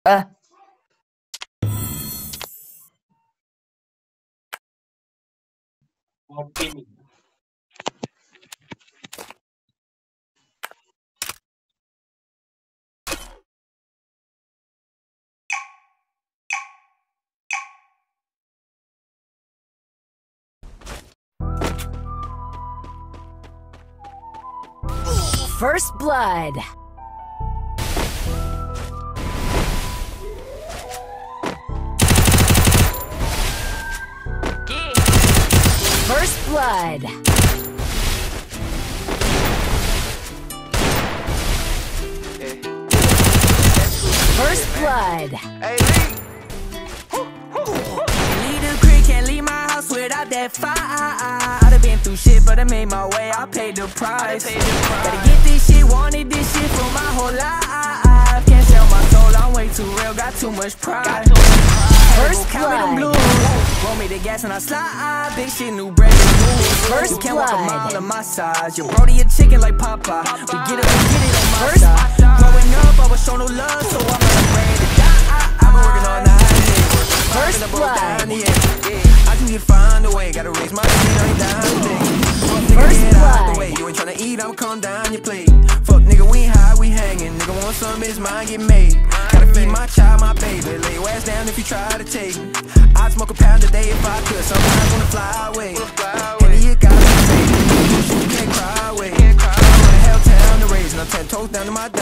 Uh. First blood. First blood. First blood. Hey, Lee. Leave the creek, can't leave my house without that fire. I've been through shit, but I made my way. I paid the price. Gotta get this shit, wanted this shit for my whole life. Can't sell my soul, I'm way too real, got too much pride. First blood. Roll me the gas and I slide. Big shit, new bread, new rules. First you can't walk a blood. mile of my size. Your brody a chicken like Popeye. We get it on my First side. Growing up, I was shown no love, so I'm not afraid to die. I've been working all night. First blood. I can get find a way. Gotta raise my feet, I ain't down today. First Get out the blood. way. You ain't tryna eat, I'ma calm down your plate. Fuck nigga, we ain't high, we hanging. Nigga want some, his mind get made. Gotta feed my child, my baby. Lay your ass down if you try to take. I'd smoke a pound a day if I could. Sometimes wanna fly away. And you gotta be safe. You can't cry away. I'm going to hell town to raise, and I'm 10 toes down to my